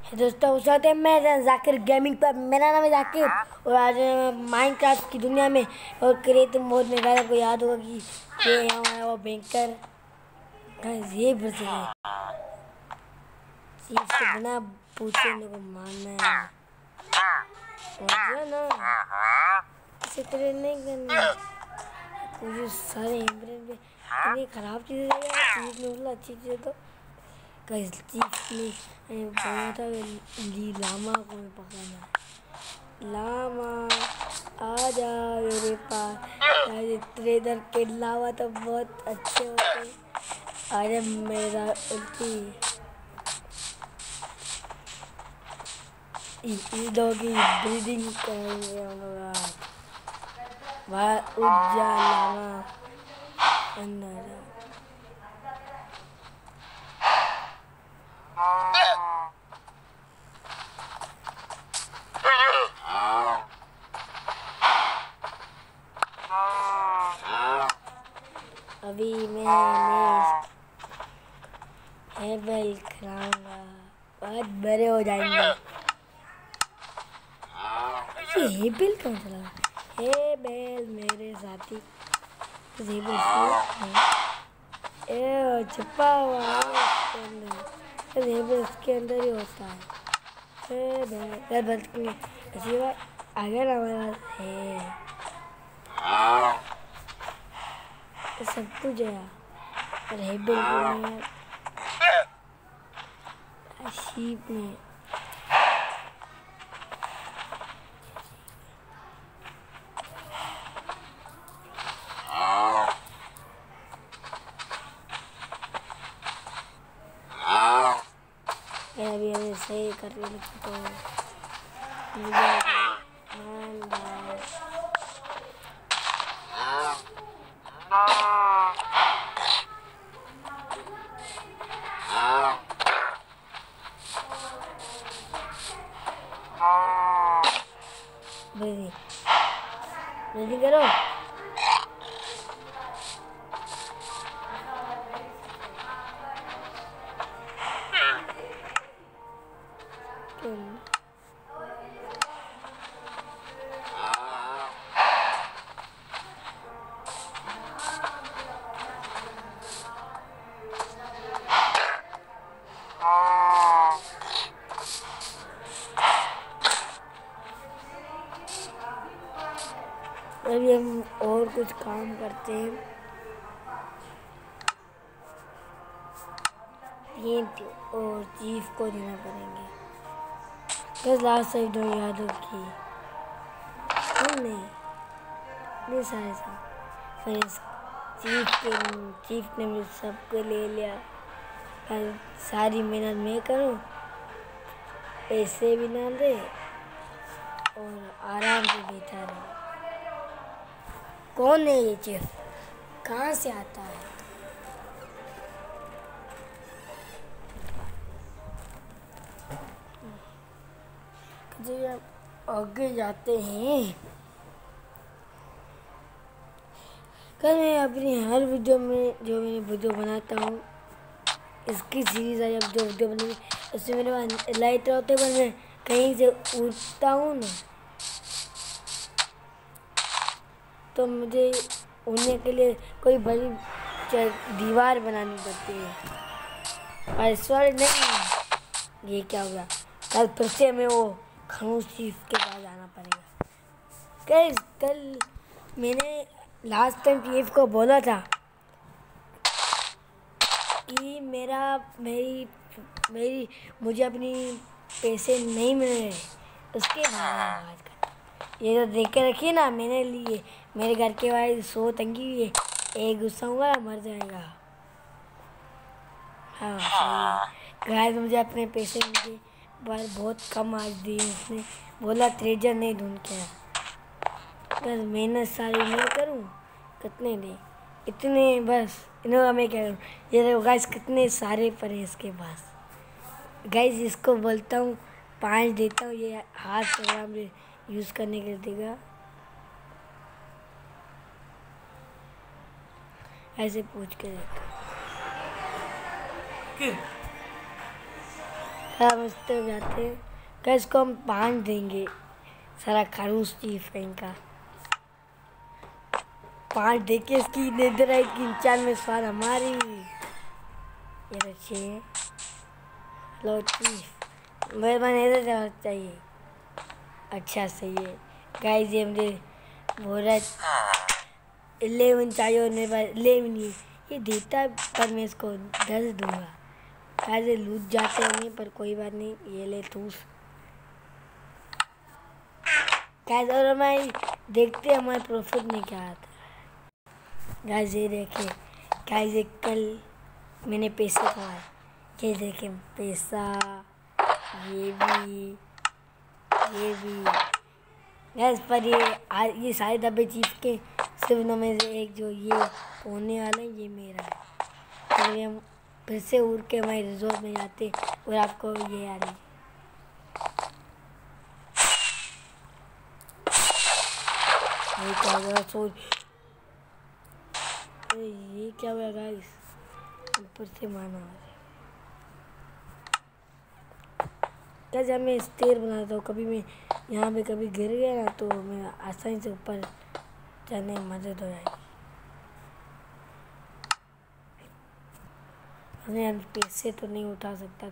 दोस्तों उस वक्त मैं जाकिर गेमिंग पर, मेरा नाम है जाकिर और आज माइनक्राफ्ट की दुनिया में और क्रिएटिव मोड में गाइस आपको याद होगा कि ये हमारा वो बैंकर गाइस ये बच गए चीज को बिना पूछे मेरे को मारना है ना इसे तरह नहीं करना कुछ सारे इंग्रेडिएंट में इतनी खराब चीज़ें चीज़ में मतलब अच्छी चीज़ें तो गाइस चीफ ने बोला था लामा को पकड़ना लामा आ जा मेरे पास ट्रेडर के लावा तो बहुत अच्छे होते अरे मेरा उल्टी की ब्रीडिंग करेंगे हम लोग वह उज्जा लामा अंदर अभी मैं हेबल खिलाऊंगा बहुत बड़े हो जाएंगे ये हेबल कौन चला हेबल मेरे साथी हेबल ए छुपा हुआ है हेबल उसके अंदर ही होता है हेबल ऐसी बात आगे ना हमारे पास है सब कुछ है और हेबल में शीप में अभी हमें सही करने लगता है ब्रीदिंग करो अभी हम और कुछ काम करते हैं और चीफ को देना पड़ेंगे बस लास्ट साइड दो याद हो कि नहीं सारे फिर चीफ ने मुझे सबको ले लिया कल सारी मेहनत मैं करूं पैसे भी ना दे और आराम से बैठा रहे कौन है ये चीफ कहाँ से आता है जब आगे जाते हैं कल मैं अपनी हर वीडियो में जो मैं वीडियो बनाता हूँ इसकी सीरीज है जब जो वीडियो बनेगी उसमें मेरे पास लाइट होते हैं पर मैं कहीं से उठता हूँ ना तो मुझे उड़ने के लिए कोई बड़ी दीवार बनानी पड़ती है और इस बार नहीं ये क्या हो गया कल फिर से हमें वो खनूस चीफ के पास जाना पड़ेगा कल मैंने लास्ट टाइम पीएफ को बोला था कि मुझे अपनी पैसे नहीं मिल रहे उसके बाद बात कर ये तो देख के रखिए ना मैंने लिए मेरे घर के बाहर 100 तंगी हुई है एक गुस्सा होगा मर जाएगा हाँ सही गाइस मुझे अपने पैसे मुझे बार बहुत कम आज दिए उसने बोला ट्रेजर नहीं ढूंढ के बस मेहनत सारी मैं करूँ कितने दे इतने बस इन्होंने मैं क्या करूँ ये देखो गाइस कितने सारे पड़े इसके पास गाइस इसको बोलता हूँ 5 देता हूँ ये हाथ प्रोग्राम में यूज़ करने के लिए देगा ऐसे पूछ के देखो हम इस तरफ जाते हैं। गाइस इसको हम 5 देंगे। सारा खरूस चीफ है इनका। 5 देके इसकी नेदरराइट की 95 स्वाद हमारी। ये अच्छे है। लो चीफ मेरे मन ऐसा चाहिए। अच्छा सही है गाइस। ये मुझे बोल रहा है 11 चाहिए और मेरे पास 11 नहीं है। ये देता है पर मैं इसको 10 दूंगा। ऐसे लूट जाते होंगे पर कोई बात नहीं। ये ले ठूस गाइस। और हमारी देखते हैं हमारे प्रॉफिट में क्या आता है। गाइस ये देखें गाइस, ये कल मैंने पैसे कमाए। ये देखें पैसा, ये भी गैस पर ये सारे डब्बे चीफ के सिर्फ इनों में से एक जो ये होने वाला है ये मेरा है। तो हम फिर से उड़ के हमारे रिजॉर्ट में जाते और आपको ये आ रही ये क्या हुआ गाइस, ऊपर से मारना क्या। जब मैं स्टेयर बनाता हूँ कभी मैं यहाँ पे कभी गिर गया ना तो मैं आसानी से ऊपर जाने में मदद हो जाएगी। मैं पैसे तो नहीं उठा सकता।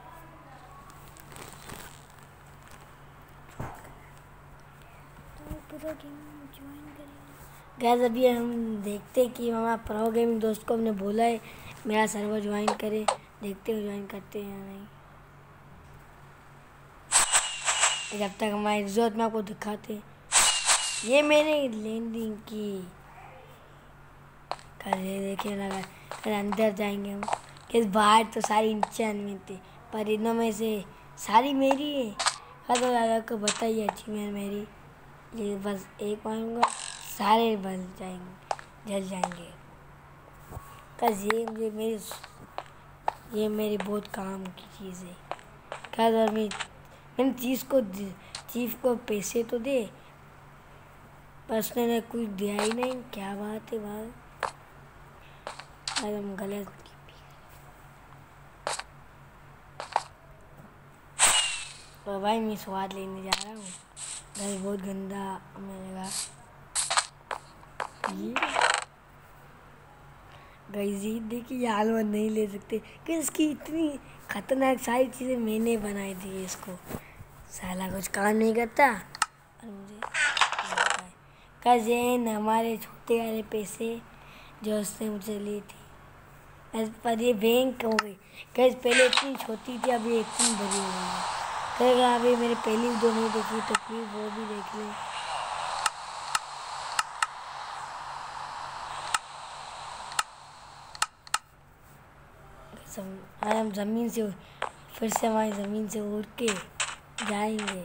गैस अभी हम देखते हैं कि हमारा प्रो गेमिंग दोस्त को हमने बोला है मेरा सर्वर ज्वाइन करे। देखते हैं ज्वाइन करते हैं या नहीं। जब तक हमारे रिजॉर्ट में आपको दिखाते। ये मैंने लैंडिंग की कर देखे लगा। फिर अंदर जाएंगे हम। किस बाहर तो सारी 95 थे पर इनों में से सारी मेरी है। तो आपको बताइए अचीवमेंट मेरी। ये बस एक मारूंगा सारे बन जाएंगे, जल जाएंगे। बस ये मेरी बहुत काम की चीज़ है। क्या मैंने चीफ को पैसे तो दे पर उसने कुछ दिया ही नहीं। क्या बात है भाई, हम गलत। तो भाई मैं स्वाद लेने जा रहा हूँ। भाई बहुत गंदा हमें लगा। गई देखिए हलवा नहीं ले सकते कि इसकी इतनी खतरनाक सारी चीज़ें मैंने बनाई थी। इसको साला कुछ काम नहीं करता और मुझे कज़न हमारे छोटे वाले पैसे जो उसने मुझे ली थी। पर ये बैंक हो गई कैसे। पहले इतनी छोटी थी अभी इतनी बड़ी हो गई। कहेगा अभी मेरे पहली वीडियो नहीं देखी तो प्लीज़ वो भी देख लें। आज हम ज़मीन से फिर से हमारी ज़मीन से उड़ के जाएंगे।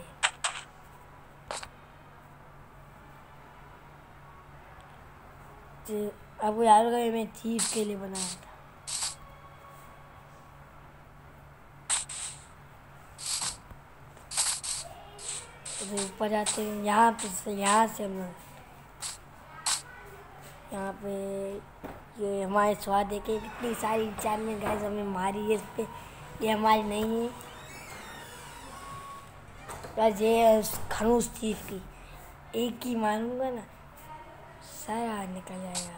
आपको याद होगा मैं चीफ के लिए बनाया था। तो ऊपर जाते हैं यहाँ से हम यहाँ पे ये हमारे स्वाद देखे कितनी सारी जानने गैस हमें मारी है। इस पे ये हमारी नहीं है। बस ये खनूस चीफ की एक ही मारूंगा ना सारा निकल जाएगा।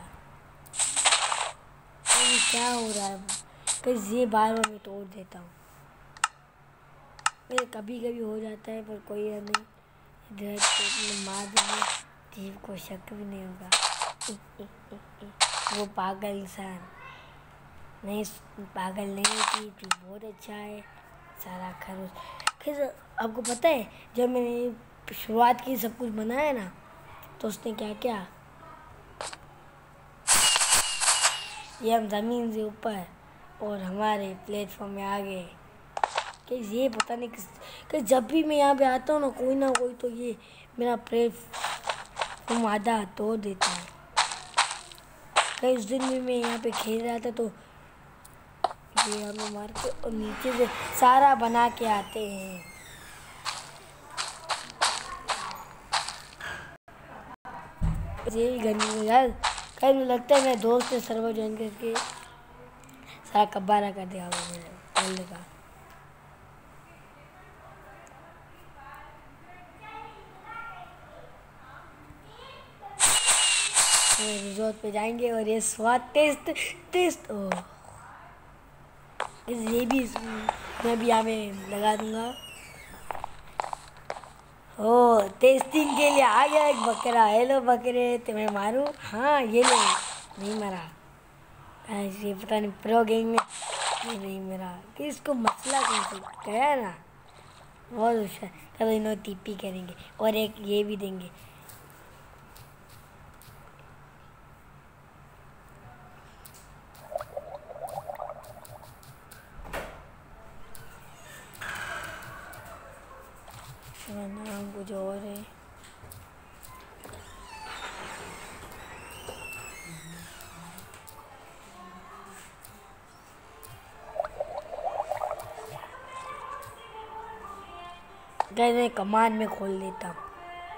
तो क्या हो रहा है कहीं ये बार बार मैं तोड़ देता हूँ। मेरे कभी कभी हो जाता है पर कोई नहीं। इधर मार देंगे चीफ को शक भी नहीं होगा। वो पागल इंसान नहीं, पागल नहीं थी बहुत अच्छा है सारा खरूस। फिर आपको पता है जब मैंने शुरुआत की सब कुछ बनाया ना तो उसने क्या किया। ये हम ज़मीन से ऊपर और हमारे प्लेटफॉर्म में आ गए। कि ये पता नहीं कि जब भी मैं यहाँ पे आता हूँ ना कोई तो ये मेरा प्लेटफॉर्म आधा तोड़ देता है। कई उस दिन भी मैं यहाँ पे खेल रहा था तो ये हमें मार के और नीचे से सारा बना के आते हैं। यही गंदी यार कहीं मुझे लगता है मेरे दोस्त ने सर्वर ज्वाइन करके सारा कब्बारा कर दिया होगा मेरे वर्ल्ड का। रिजॉर्ट पे जाएंगे और ये स्वाद टेस्ट टेस्ट ये भी मैं भी यहाँ में लगा दूंगा। ओ टेस्टिंग के लिए आ गया एक बकरा। हेलो बकरे, तुम्हें मारूं? हाँ ये लो, नहीं मरा। ये पता नहीं प्रो गेम में ये नहीं मरा कि इसको मसला कैसे गया ना, बहुत होशियार। चलो इन्होंने टीपी करेंगे और एक ये भी देंगे। नाम कुछ और है। मैं कमान में खोल देता हूँ।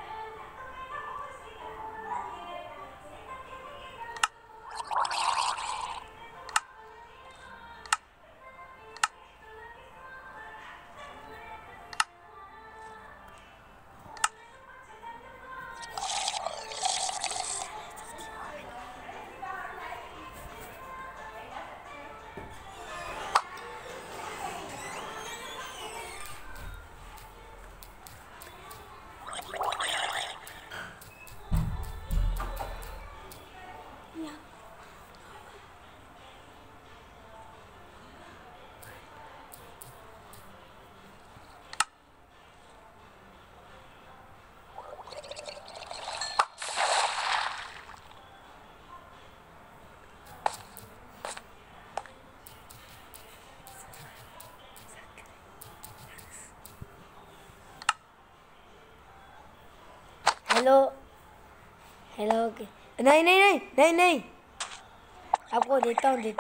Hello hello okay. नहीं नहीं नहीं नहीं नहीं, आपको देता हूँ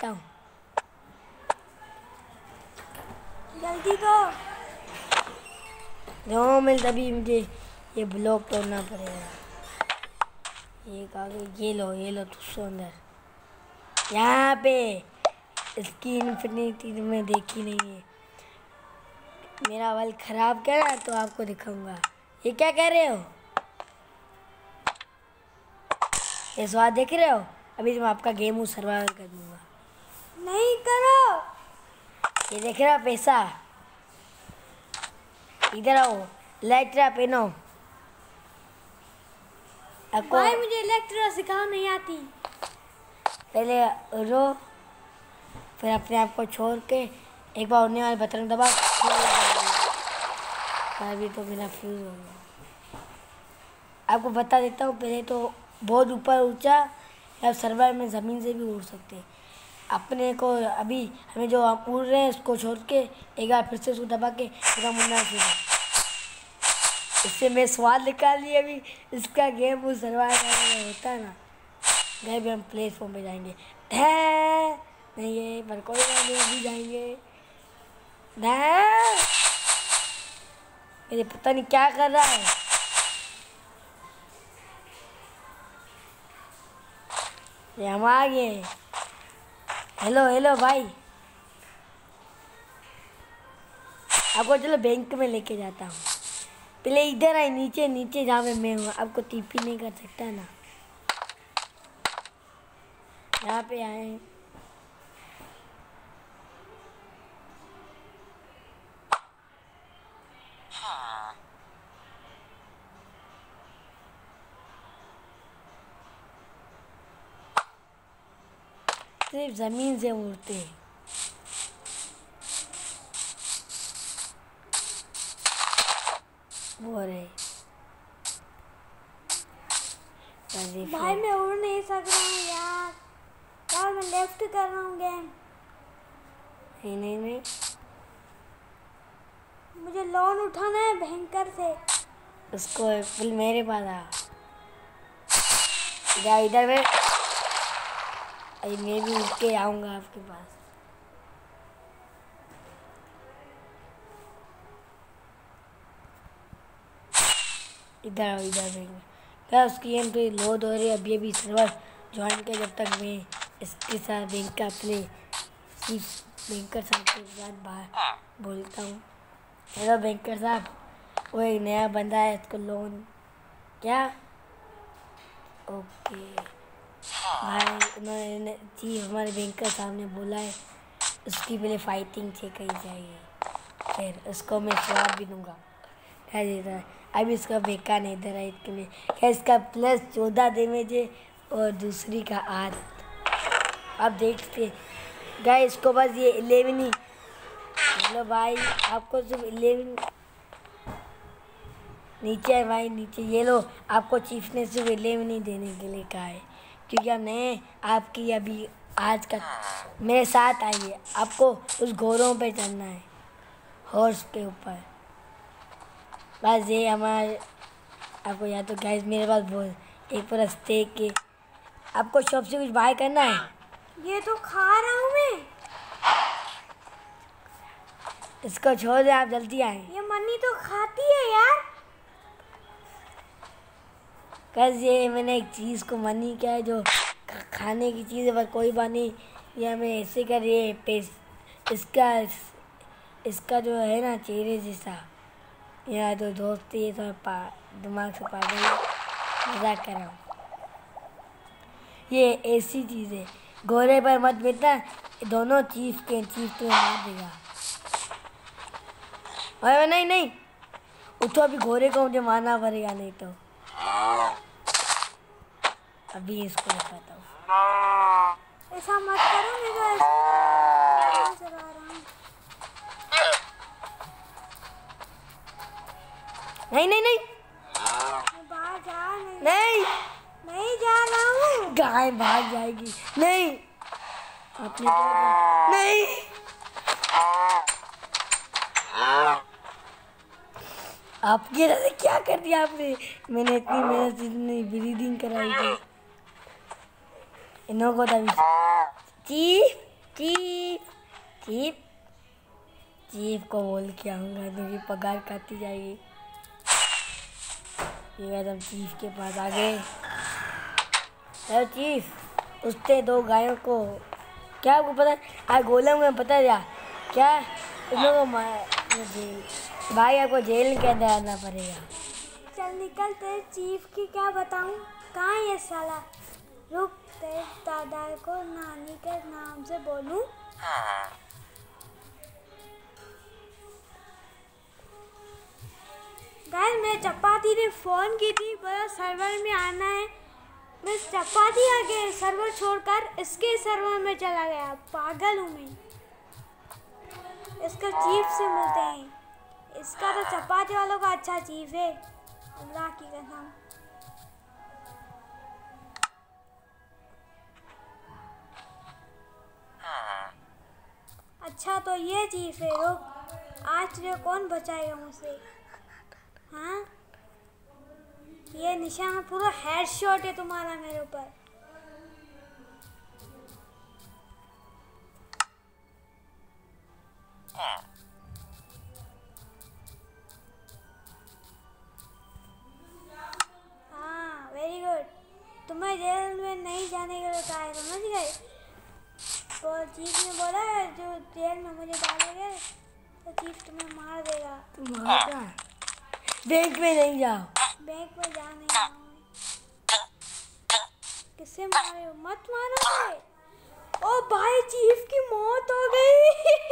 जल्दी करो। जो मिल तभी मुझे ये ब्लॉक तोड़ना पड़ेगा। ये कागज ये लो तुझसे अंदर। यहाँ पे इसकी इन्फिनिटी में देखी नहीं है। मेरा बल खराब करा तो आपको दिखाऊंगा। ये क्या कह रहे हो? ये स्वाद देख रहे हो? अभी मैं आपका गेम सर्वाइवल कर दूंगा। नहीं करो। ये देख रहे हो पैसा? इधर आओ, इलेक्ट्रा पहनो। भाई मुझे इलेक्ट्रा सिखाना नहीं आती। पहले रो, फिर अपने आप को छोड़ के एक बार उड़ने वाले बटन दबा। अभी तो मेरा फ्यूज हो गया। आपको बता देता हूँ, पहले तो बहुत ऊपर ऊंचा या सर्वाइवल में ज़मीन से भी उड़ सकते हैं। अपने को अभी हमें जो हम उड़ रहे हैं उसको छोड़ के एक बार फिर से उसको दबा के पूरा मुन्ना सीधा। इससे मैं स्वाद निकाल ली। अभी इसका गेम वो सर्वाइवल होता है ना, गए भी हम प्लेटफॉर्म पे जाएंगे। नहीं है पर कोई बात नहीं, अभी जाएंगे। ये पता नहीं क्या कर रहा है। ये हम आ गए। हेलो हेलो भाई, आपको चलो बैंक में लेके जाता हूँ। पहले इधर आए, नीचे नीचे जहाँ पे मैं हूँ। आपको टीपी नहीं कर सकता ना, यहाँ पे आए। सिर्फ जमीन से उड़ते हैं। वो रहे भाई मैं उड़ नहीं सक रहा हूँ यार। यार मैं लेफ्ट कर रहा हूँ गेम। नहीं मुझे लोन उठाना है बैंकर से। उसको फिर मेरे पास आ जा। इधर में मैं भी उठ के आऊँगा आपके पास। इधर आओ, इधर रहेंगे क्या? उसकी गेम तो लोड हो रही है। अभी सर्वर ज्वाइन किया, जब तक मैं इसके साथ बैंक का अपने बैंकर साहब के साथ बाहर बोलता हूँ। हेलो बैंकर साहब, वो एक नया बंदा है, इसको लोन क्या? ओके भाई उन्होंने चीफ हमारे बैंक के सामने बोला है उसकी पहले फाइटिंग चेक करी जाएगी, फिर उसको मैं जवाब भी दूंगा। क्या देता है अभी इसका बेकार नहीं दे रहा है इसके लिए। क्या इसका +14 डैमेज है और दूसरी का 8। आप देखते गाइस इसको बस ये 11 ही। चलो भाई आपको सिर्फ 11 नीचे है भाई नीचे, ये लो आपको चीफ ने सिर्फ 11 ही देने के लिए कहा है क्योंकि हमने आपकी अभी आज का मेरे साथ आइए, आपको उस घोड़ों पे चलना है, हॉर्स के ऊपर। बस ये हमारे आपको या तो गाइस मेरे पास बोल एक पूरा स्टेक के आपको शॉप से कुछ बाय करना है। ये तो खा रहा हूँ मैं। इसको छोड़ दे आप जल्दी आए। ये मनी तो खाती है यार। बस ये मैंने एक चीज़ को मनी क्या है जो खाने की चीज़ है, पर कोई बात नहीं ये हमें ऐसे कर ये पेस्ट इसका जो है ना चेहरे जैसा या तो दोस्ती ये थोड़ा दिमाग से पागल मजाक कर रहा हूँ। ये ऐसी चीज़ है घोड़े पर मत बैठना, दोनों चीफ तो मार देगा। अरे नहीं उठो अभी घोड़े को मुझे मारना पड़ेगा नहीं तो अभी इसको दिखाता हूँ। ऐसा मत करो, मैं तो ऐसा चला रहा हूँ। नहीं बाहर जा नहीं जा रहा हूँ। गाय भाग जाएगी। नहीं आपने नहीं आपकी वजह से क्या कर दिया आपने। मैंने इतनी मेहनत इतनी ब्रीदिंग कराई थी इन्हों को तभी चीफ को बोल के आऊँगा क्योंकि पगार काटी जाएगी। ये बात हम चीफ के पास आ गए। अरे चीफ उसने 2 गायों को क्या आपको पता है गोलम में पता है क्या उन लोगों को भाई आपको जेल के अंदर आना पड़ेगा। चल निकल, तेरे चीफ की क्या बताऊं। कहाँ है ये साला। रुक तेरे दादा को नानी के नाम से बोलूं। गाइस मैं चपाती ने फ़ोन की थी, बोला सर्वर में आना है। मैं चपाती आ गए सर्वर छोड़कर इसके सर्वर में चला गया। पागल हूँ मैं। इसका चीफ से मिलते हैं। इसका तो चपाती वालों का अच्छा चीफ है, अल्लाह की कसम। अच्छा तो ये चीफ है। रुक आज तुझे कौन बचाएगा मुझसे। हाँ ये निशान पूरा हेडशॉट है तुम्हारा मेरे ऊपर। हाँ वेरी गुड। तुम्हें जेल में नहीं जाने के लिए कहा है, समझ गए। तो चीफ ने बोला जो जेल में मुझे डालेंगे तो चीफ तुम्हें मार देगा। बैंक में नहीं जाओ। बैंक में जा नहीं रहा हूँ। किससे मारे हो? मत मारो। ओ भाई चीफ की मौत हो गई।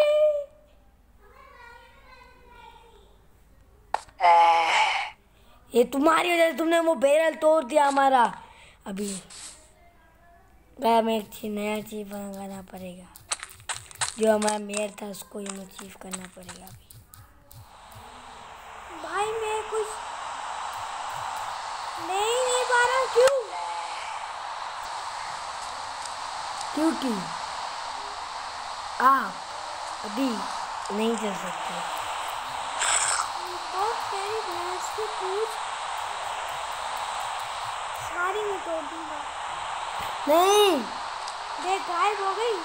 ये तुम्हारी वजह से तुमने वो बैरल तोड़ दिया हमारा। अभी हमें एक नया चीफ बनाना पड़ेगा। जो हमारा मेयर था उसको ही हमें चीफ करना पड़ेगा अभी। भाई मैं कुछ नहीं पा रहा। क्योंकि आप अभी नहीं चल सकते। तो तेरी भैंस की पूंछ सारी मैं तोड़ दूंगा। नहीं देख गायब हो गई।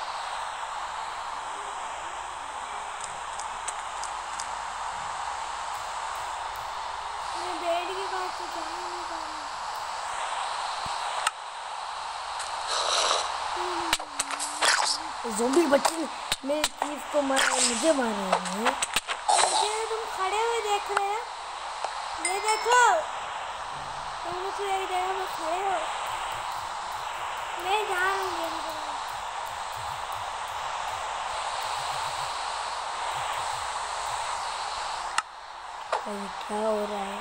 मैं बेड के पास तो जा नहीं पा रहा। ज़ोंबी बच्चे ने मेरे चीफ को मारा, मुझे मारा है। तुम खड़े हुए देख रहे हो। ये देखो तुम मुझे यही देखो मैं खड़े हो। मैं जा रहा हूँ गेम को। अरे क्या हो रहा है?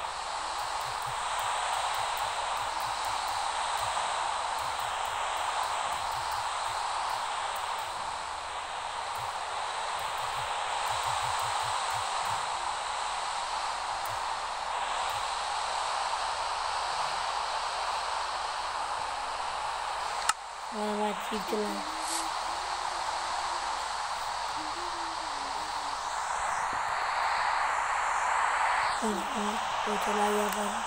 हमारा चीफ चला तो चला गया पर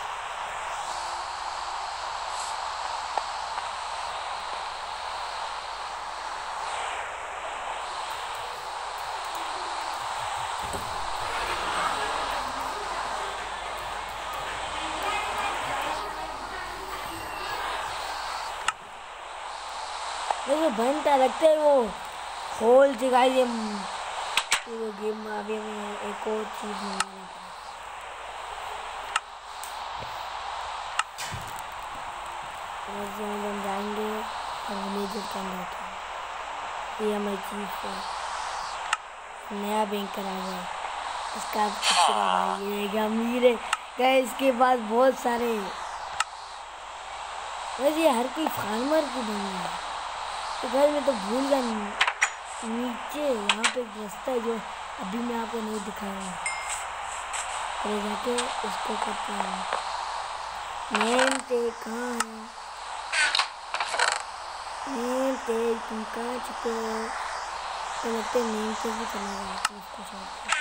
मुझे घंटा लगता है वो होल दिखाई दे। वो गेम में अभी हमें एक और चीज मिलने हम जाएंगे और मेजर करना था। ये हमारी चीज है, नया बैंकर आ गया, इसका भाई ये अमीर है गए, इसके पास बहुत सारे। वैसे ये हर कोई फार्मर की बनी है तो घर में तो भूल गया। नीचे यहाँ पे एक रास्ता है जो अभी मैं आपको नहीं दिखाऊंगा, तो जाके उसको करते हैं। नेम टैग कहाँ है? नेम टैग तुम कहाँ चुके हो? तो लगता है नेम टैग भी चला गया उसको छोड़,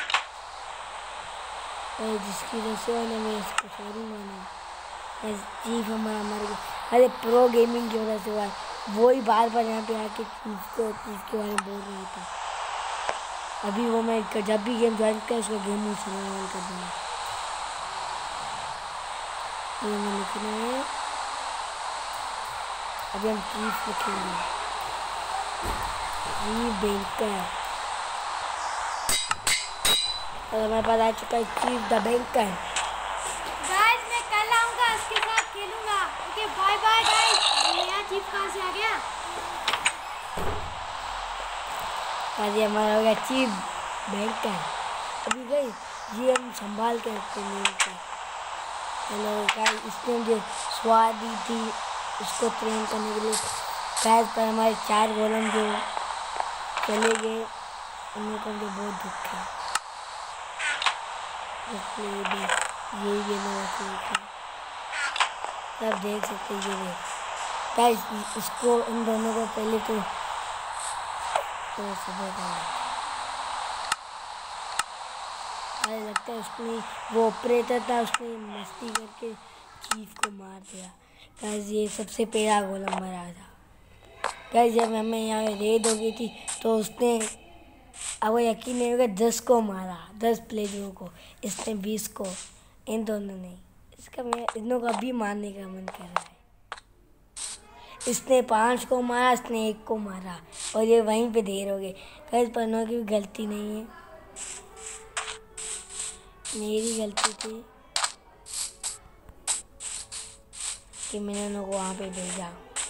जिसकी वजह से मैं इसको छोड़ी माना। चीफ हमारा मर गया, अरे प्रो गेमिंग की वजह से हुआ। वो ही बार बार यहाँ पे आके चीफ के बारे में बोल रहा था। अभी वो मैं जब भी गेम ज्वाइन कर उसका गेम में चलाना कर दूँगा। ये मैं लिखना है, अभी हम चीफ लिखेंगे बैंकर, और हमारे पास आ चुका है chief the banker. Bye bye guys. नया चीफ कहाँ से आ गया? आज हमारा हो गया चीफ बैंकर। अभी गई ये हम संभाल के रखते हैं। हेलो गाइस, इसने मुझे स्वाद दी थी उसको ट्रेन करने के लिए। गैस पर हमारे 4 गोलम जो चले गए उन्हें को मुझे बहुत दुख है, इसलिए भी यही गेम है। आप देख सकते हैं ये गाइस, इसको इन दोनों को पहले तो सुबह करना। अरे लगता है उसने वो ऑपरेटर था, उसने मस्ती करके चीफ को मार दिया। गाइस ये सबसे पहला गोलम मरा था। गाइस जब हमें यहाँ रेड हो गई थी तो उसने, अब वो यकीन नहीं होगा, 10 को मारा, 10 प्लेयरों को। इसने 20 को, इन दोनों ने। इसका मैं इनों का भी मारने का मन कर रहा है। इसने 5 को मारा, इसने 1 को मारा और ये वहीं पे देर हो गए। कई पन्नों की भी गलती नहीं है, मेरी गलती थी कि मैंने उन्हों को वहाँ पे भेजा।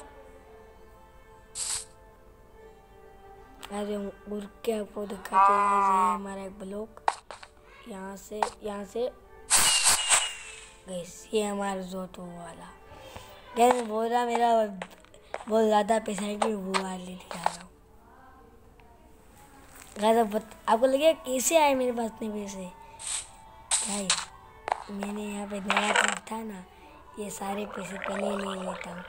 अरे उड़ के आपको दिखाते हैं हमारा एक ब्लॉक, यहाँ से गैस ये हमारा जोतो वाला। गैस बोल रहा मेरा बहुत ज़्यादा पैसा है कि वो वाले ले जा रहा हूँ। गैस आपको लगे कैसे आए मेरे पास इतने पैसे? गाइस मैंने यहाँ पे नया काम था ना, ये सारे पैसे पहले ले लेता हूँ।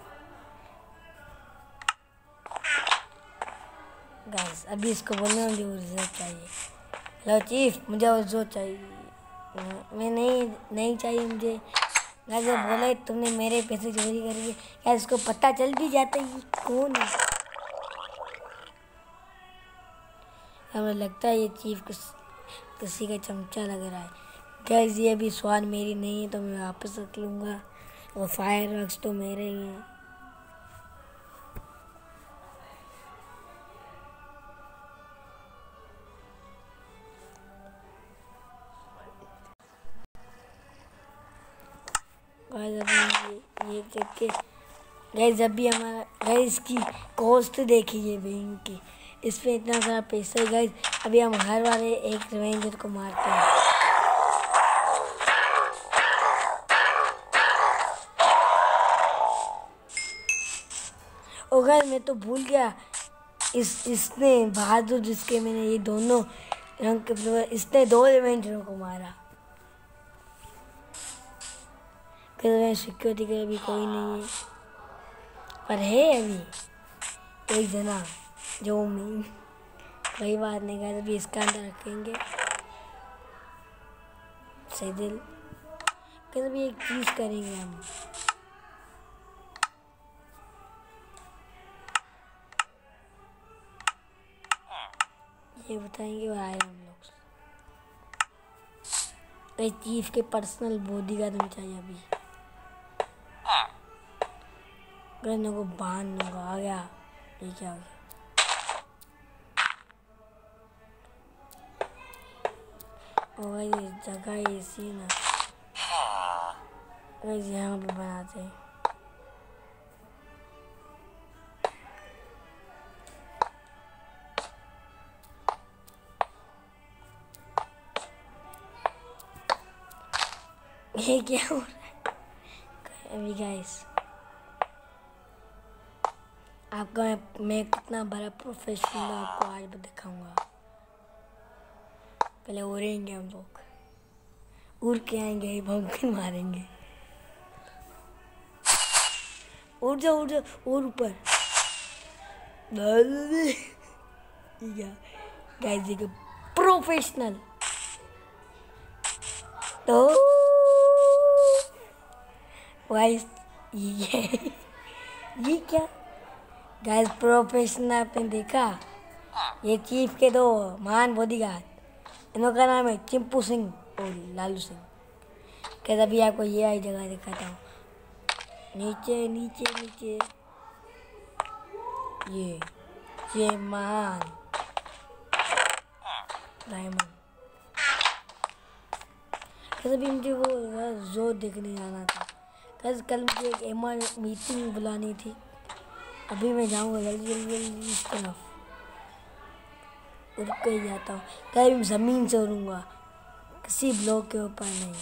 गाइस अभी इसको बोलना मुझे रिजल्ट चाहिए। हेलो चीफ, मुझे रिजल्ट चाहिए। मैं नहीं चाहिए मुझे। गाइस बोले तुमने मेरे पैसे चोरी करके, यार इसको पता चल भी जाता है कौन है। हमें लगता है ये चीफ किसी का चमचा लग रहा है। गाइस ये अभी स्वाद मेरी नहीं है तो मैं वापस रख लूँगा, और फायर वर्क्स तो मेरे ही हैं। गाइस अभी ये करके गाइस जब भी हमारा गाइस की कॉस्ट देखिए बैंक की, इस पे इतना सारा पैसा है गाइस। अभी हम हर वाले एक रिवेंजर को मारते हैं। ओ गाइस मैं तो भूल गया, इसने बहादुर जिसके मैंने ये दोनों रंग के फ्लेवर, इसने 2 रिवेंजरों को मारा। सिक्योरिटी के अभी कोई नहीं है, पर है अभी एक जना जो नहीं। कोई बात नहीं गाइस, अभी इसका अंदर रखेंगे सही दिल। कैसे भी एक चीज करेंगे हम, ये बताएंगे और आए हम लोग। कई चीफ के पर्सनल बॉडीगार्ड में चाहिए अभी। गन्नों को बांध दूंगा। आ गया, ये क्या हो गया? और ये जगह ऐसी ना, यहाँ पे बनाते हैं। ये क्या हो रहा है अभी गाइस? आपका मैं कितना बड़ा प्रोफेशनल आपको आज दिखाऊंगा। पहले उड़ेंगे हम लोग, उड़ के आएंगे, भौंके मारेंगे। उड़ जाओ उड़ जाओ, और ऊपर गाइस देखो प्रोफेशनल। तो गाइस ये क्या गाइस प्रोफेशनल आपने देखा? ये चीफ के 2 महान बॉडीगार्ड, इनका नाम है चिंपू सिंह और लालू सिंह। कैसे अभी आपको ये आई जगह दिखाता हूँ। नीचे नीचे नीचे ये महान डायमंड। कैसे भी मुझे वो जो देखने जाना था। कैसे कल मुझे एक एमआर मीटिंग बुलानी थी, अभी मैं जाऊँगा जल्दी जल्दी इस तरफ उड़ के ही जाता हूँ। कहीं ज़मीन से उड़ूँगा, किसी ब्लॉक के ऊपर नहीं।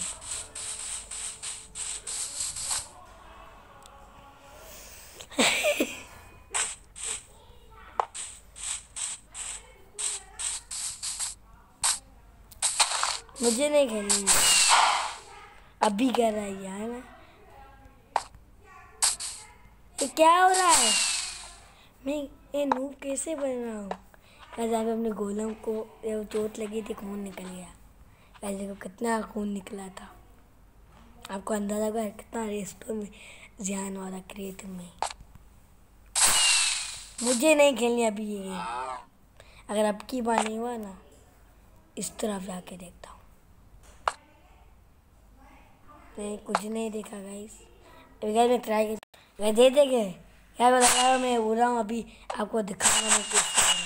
मुझे नहीं खेलनी, अभी कर रहा है यार ना। ये क्या हो रहा है? मैं ये नूब कैसे बन रहा हूँ? कैसे अपने गोलम को चोट लगी थी, खून निकल गया। कैसे को कितना खून निकला था, आपको अंदाजा होगा कितना रेस्टों में ध्यान वाला क्रिएटिव में। मुझे नहीं खेलनी अभी ये गेम। अगर अब की बार नहीं हुआ ना, इस तरफ जाके देखता हूँ। नहीं कुछ नहीं देखा गाइस। अभी गाइस मैं ट्राई कर दे देंगे क्या बता, मैं उड़ रहा हूँ अभी, आपको दिखाऊंगा मैं किस तरह।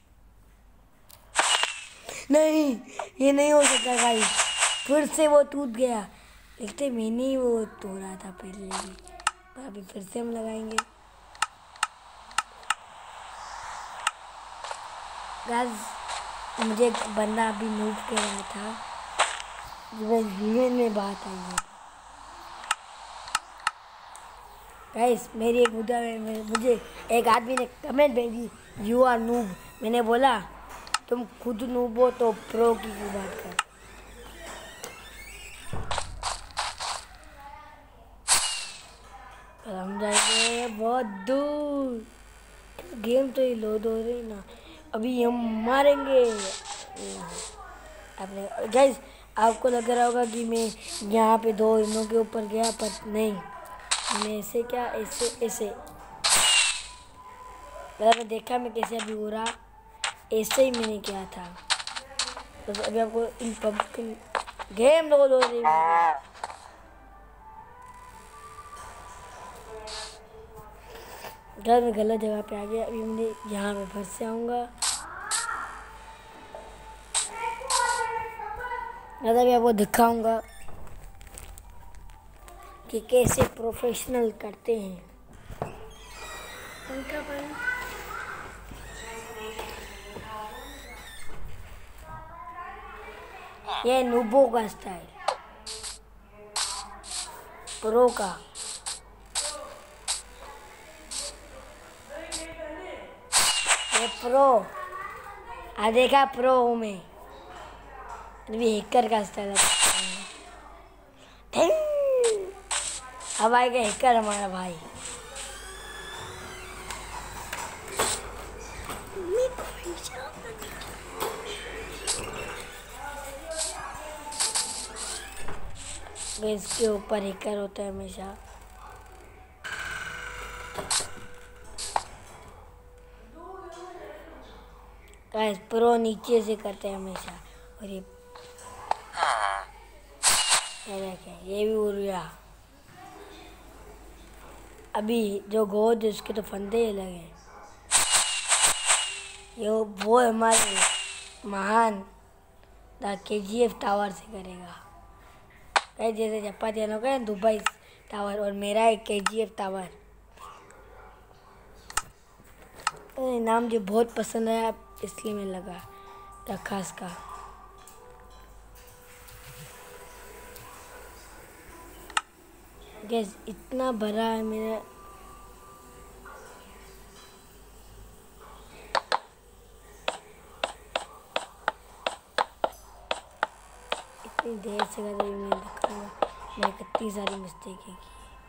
नहीं ये नहीं हो सकता गाइस, फिर से वो टूट गया। देखते मैंने ही वो तोड़ा था पहले भी, अभी फिर से हम लगाएंगे। गाइस मुझे एक बंदा अभी मूव कर रहा था, जीवन में बात आई है। गाइस मेरी एक मुद्दा में मुझे एक आदमी ने कमेंट भेजी, यू आर नूब। मैंने बोला तुम खुद नूब हो तो प्रो की बात कर। हम जाएंगे बहुत दूर, गेम तो ये लोड हो रही ना, अभी हम मारेंगे। आपने गाइस आपको लग रहा होगा कि मैं यहाँ पे 2 इनों के ऊपर गया, पर नहीं, मैंने ऐसे क्या ऐसे ऐसे मैंने देखा मैं कैसे अभी हो रहा, ऐसे ही मैंने किया था। तो अभी आपको इन पब्लिक गेम लोड हो रही है। घर में गलत जगह पे आ गया, अभी मैं यहाँ पे फिर से आऊँगा। अभी आपको दिखाऊंगा कि कैसे प्रोफेशनल करते हैं। पंखा बंद। ये नूबो का स्टाइल, प्रो का। ये प्रो, आ देखा प्रो हूँ मैं। अभी हैकर का स्टाइल है। अब आएगा हैकर हमारा भाई। इसके ऊपर हैकर होता है हमेशा। गाइस प्रो नीचे से करते हैं हमेशा। और ये देखें, ये भी उड़ गया। अभी जो गोद है उसके तो फंदे ही लगे। ये वो हमारे महान KGF टावर से करेगा। कई जैसे चपाती लोग हैं दुबई टावर, और मेरा है KGF टावर। नाम जो बहुत पसंद आया इसलिए मैं रखा इसका। गैस इतना बड़ा है मेरा। इतनी देर से मैं दिखाऊंगा मैंने कितनी सारी मिस्टेक की।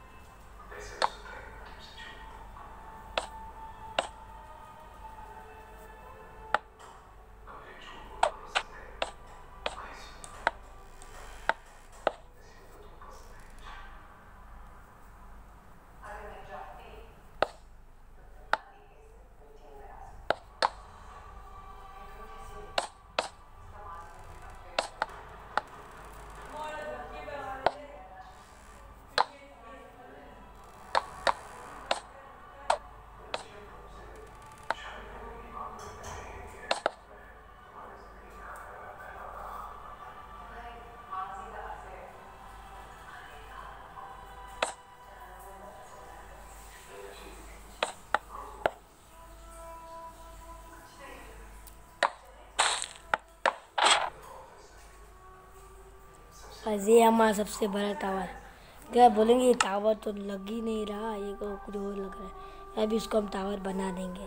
ये हमारा सबसे बड़ा टावर। क्या बोलेंगे ये टावर तो लग ही नहीं रहा, ये को कुछ और लग रहा है। अभी इसको हम टावर बना देंगे।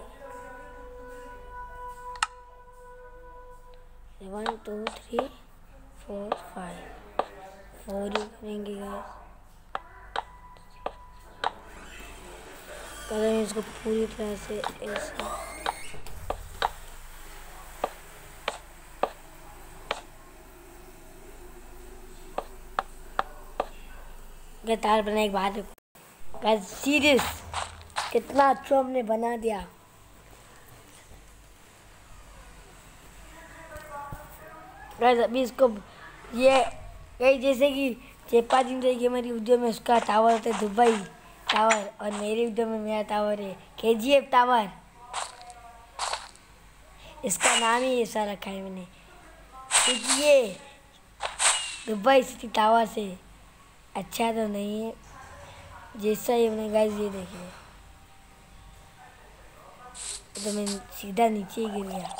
1 2 3 4 5 4 ही करेंगे गाइस। करेंगे इसको पूरी तरह से ऐसे। तार बनाने के बाद गाइस सीरियस कितना अच्छा हमने बना दिया। गाइस अभी इसको ये कई जैसे कि चेपा दिन की मेरी वीडियो में उसका टावर होता है दुबई टावर, और मेरी वीडियो में मेरा टावर है KGF टावर। इसका नाम ही ऐसा रखा है मैंने क्योंकि ये दुबई सिटी टावर से अच्छा तो नहीं है जैसा ही हमने। गाइस ये देखिए तो मैं सीधा नीचे ही गिर गया।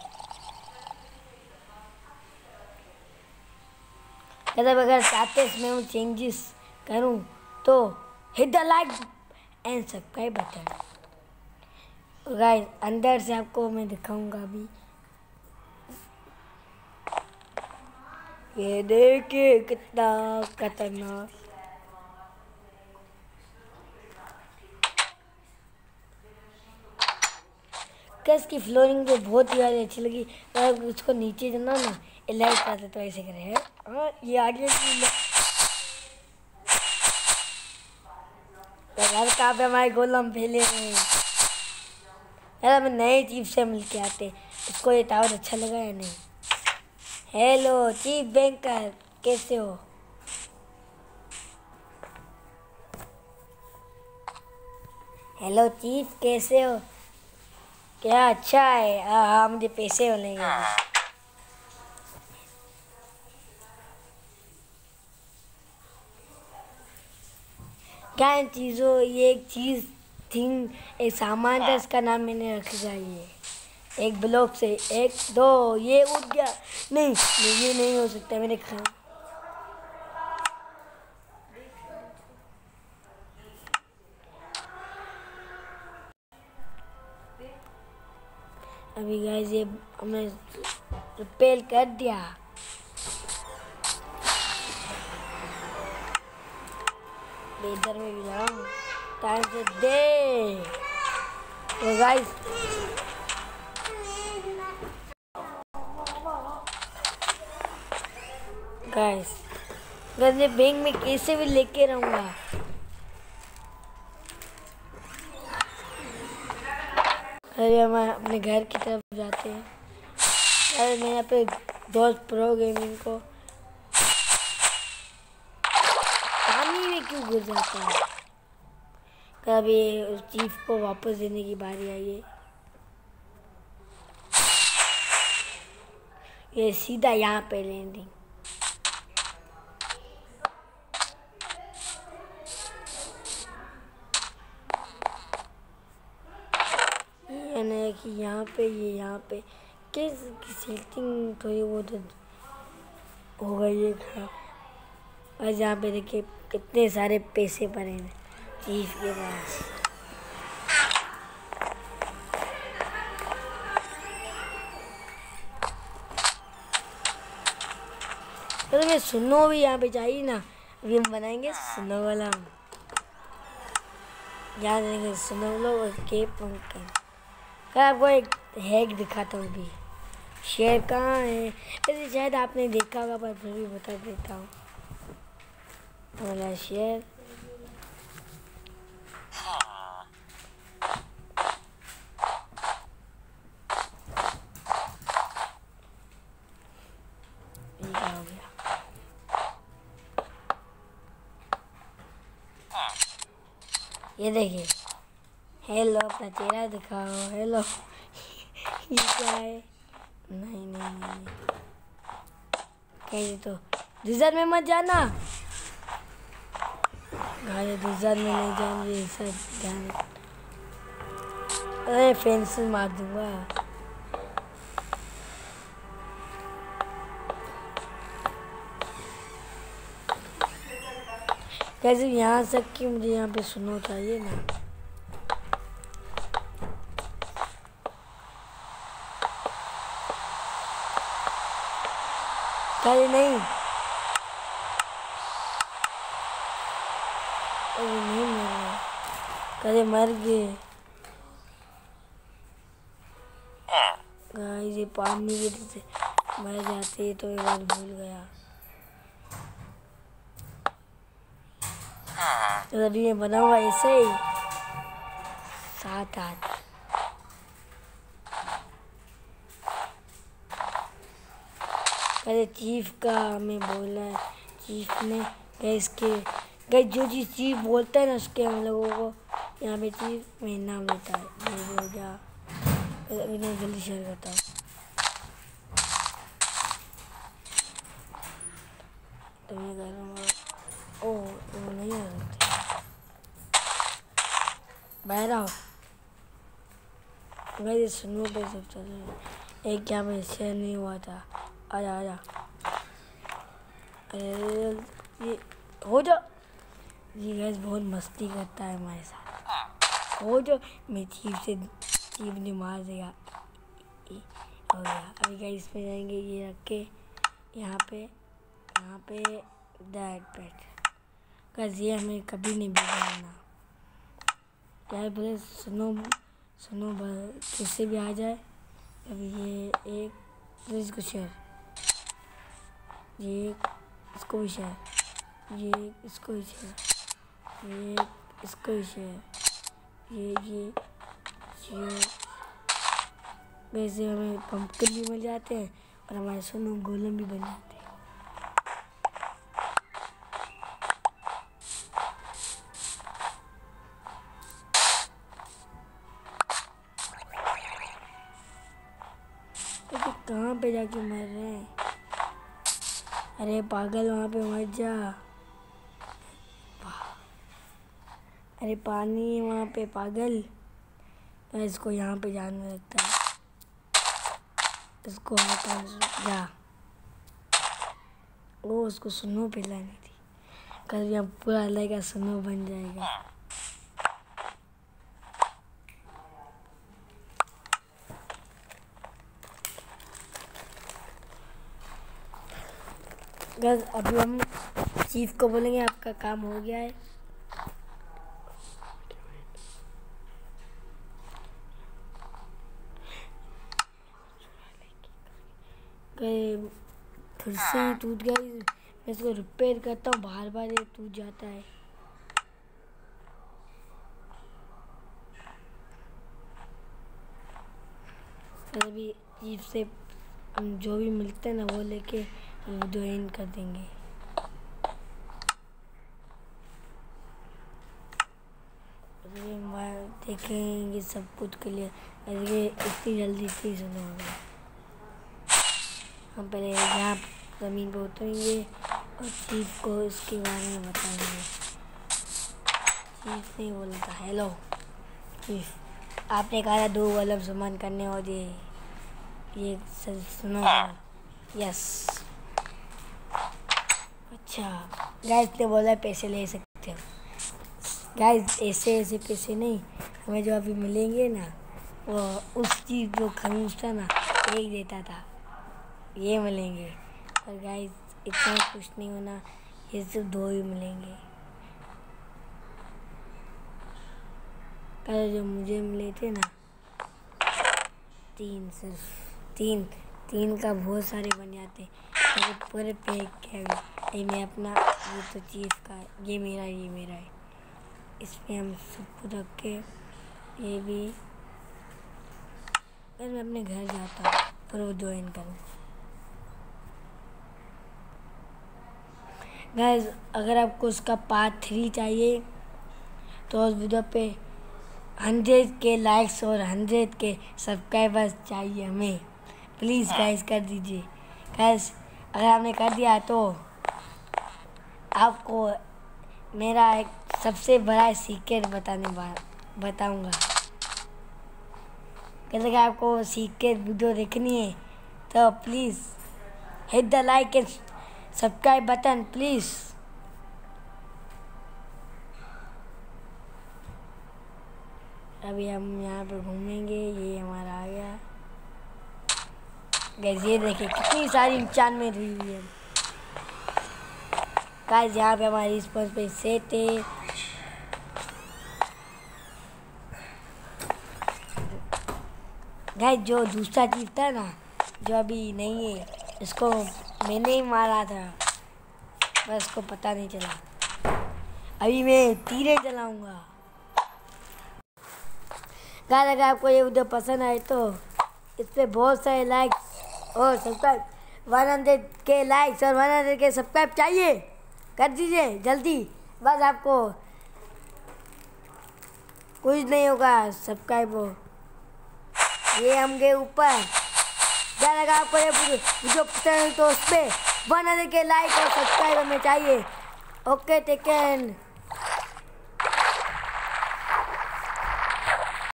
अगर चाहते इसमें मैं चेंजेस करूं तो hit the like and subscribe button. Guys अंदर से आपको मैं दिखाऊंगा अभी। ये देखिए कितना खतरनाक। इसकी फ्लोरिंग जो बहुत ही ज़्यादा अच्छी लगी। अगर उसको नीचे जाना ना लाइट करते तो ऐसे करे है। हाँ ये आगे घर कहाँ पे हमारे गोलम फैले हुए हैं। यार हमें नए चीफ से मिल के आते। इसको ये टावर अच्छा लगा या नहीं? हेलो चीफ बैंकर कैसे हो? हेलो चीफ कैसे हो? क्या अच्छा है। हाँ मुझे पैसे मिलेंगे। क्या इन चीज़ों ये एक चीज़ थिंग एक सामान था, इसका नाम मैंने रख दिया ये। एक ब्लॉक से 1 2 ये उठ गया। नहीं ये नहीं हो सकता मेरे खाना। अभी गाइस ये हमने रिपेयर कर दिया। इधर में भी लगाऊं टाइम से दे। तो गाइस मैं बैंक में कैसे भी लेके रहूंगा। अरे हम अपने घर की तरफ जाते हैं। अरे मैं यहाँ पे दोस्त प्रो गेमिंग को पानी में क्यों गिर जाता है। कभी उस चीफ को वापस देने की बारी आई है। ये सीधा यहाँ पे लैंडिंग। कि यहाँ पे ये यहाँ पे कैसे सेटिंग थोड़ी बहुत हो गई है खराब। और यहाँ पे देखिए कितने सारे पैसे पड़े हैं चीफ के पास। तो मैं सुनो भी यहाँ पे चाहिए ना। अभी हम बनाएंगे सुनो वाला। याद रहेंगे सुनो लोग और केप पंकन। आपको एक हैक दिखाता हूँ अभी। शेयर कहाँ है वैसे शायद आपने देखा होगा पर फिर भी बता देता हूँ। वाला शेयर ये हो गया। ये देखिए हेलो अपना चेहरा दिखाओ। हेलो ये क्या है। नहीं कहीं तो डिजर्ट में मत जाना। गाड़ी डिजर्ट में नहीं जाएंगे सब ध्यान। अरे फेंस मार दूंगा। कैसे यहाँ तक कि मुझे यहाँ पे सुनो चाहिए ना। अरे नहीं मर रहा। कदे मर गए गाइस। ये पानी की वजह से मर जाते हैं तो ये बात भूल गया। तो अभी मैं बनाऊंगा ऐसे ही 7 8। अरे चीफ का हमें बोला है। चीफ ने गैस के जो चीज़ चीफ बोलता है ना उसके हम लोगों को यहाँ पे चीफ में नाम लेता है। ये हो गया। अभी नहीं जल्दी शेयर करता हूँ। तो मैं कह रहा हूँ ओह वो नहीं आ सकते बाहर आओ। भाई सुनो पे सब चल रहे हैं। एक यहाँ पे शेयर नहीं हुआ था। आजा आजा। ये हो जा। ये गैस बहुत मस्ती करता है हमारे साथ। हो जो मैं चीफ ने मार देगा। हो गया। अभी गैस इसमें जाएंगे ये रख के यहाँ पे दैट पेट गैस। ये हमें कभी नहीं बिगाड़ना। क्या बोले सुनो किससे भी आ जाए। अभी ये एक इसको शेयर ये इसको भी शेयर ये इसको भी शेयर ये इसको भी शेयर ये वैसे हमें पंपकिन भी मिल जाते हैं और हमारे सोनू गोलम भी बन जाते हैं। कहाँ पे जाके मर रहे हैं। अरे पागल वहाँ पे मत जा। अरे पानी है वहाँ पे पागल। इसको यहाँ पे जाने लगता है, इसको जा। ओ उसको स्नो पिलानी थी, कल यहाँ पूरा लगेगा स्नो बन जाएगा। बस अभी हम चीफ को बोलेंगे आपका काम हो गया है। फिर से ही टूट गया, मैं इसको रिपेयर करता हूँ, बार बार ये टूट जाता है। अभी चीफ से हम जो भी मिलते हैं ना वो लेके वीडियो एंड कर देंगे। देखेंगे सब कुछ क्लियर। अरे इतनी जल्दी इतनी सुनो होगा। हम पहले यहाँ ज़मीन पर उतरेंगे और चीफ को इसके बारे में बताएंगे। चीफ ने बोला था हेलो चीफ, आपने कहा था 2 बल्ब सामान करने और ये सुनो। यस अच्छा गाइस ने बोला पैसे ले सकते हो। गाइस ऐसे पैसे नहीं, हमें जो अभी मिलेंगे ना वो उस चीज़ जो खरूज था ना एक देता था, ये मिलेंगे। और गाइस इतना कुछ नहीं होना, ये सिर्फ 2 ही मिलेंगे। कल जो मुझे मिले थे ना 3, सिर्फ 3 का बहुत सारे बन जाते। पूरे पैक के ये मैं अपना, ये तो चीज़ का, ये मेरा है। इसमें हम सब कुछ रख के ये भी। फिर मैं अपने घर जाता हूँ फिर वो ज्वाइन करूँ। गाइस अगर आपको उसका पार्ट 3 चाहिए तो उस वीडियो पे 100 के लाइक्स और 100 के सब्सक्राइबर्स चाहिए हमें। प्लीज़ गाइस कर दीजिए। गाइस अगर आपने कर दिया तो आपको मेरा एक सबसे बड़ा सीक्रेट बताऊंगा। अगर आपको सीक्रेट वीडियो देखनी है तो please hit the like and subscribe button please. अभी हम यहाँ पे घूमेंगे, ये हमारा आ गया। गाइस ये देखिए कितनी सारी इंसान में रही हुई है। गाइस यहाँ पे हमारी स्पॉन्स पे सेट है। गाइस जो दूसरा चीज था ना जो अभी नहीं है, इसको मैंने ही मारा था, बस इसको पता नहीं चला। अभी मैं तीरे चलाऊंगा। गाइस अगर आपको ये वीडियो पसंद आए तो इस पे बहुत सारे लाइक्स और सब्सक्राइब, 100 के लाइक्स और 100 के सब्सक्राइब चाहिए, कर दीजिए जल्दी। बस आपको कुछ नहीं होगा, सब्सक्राइब हो ये हम गए ऊपर। क्या लगा आपको ये वीडियो पसंद है तो उस पर 100 के लाइक और सब्सक्राइब हमें चाहिए। Okay take care.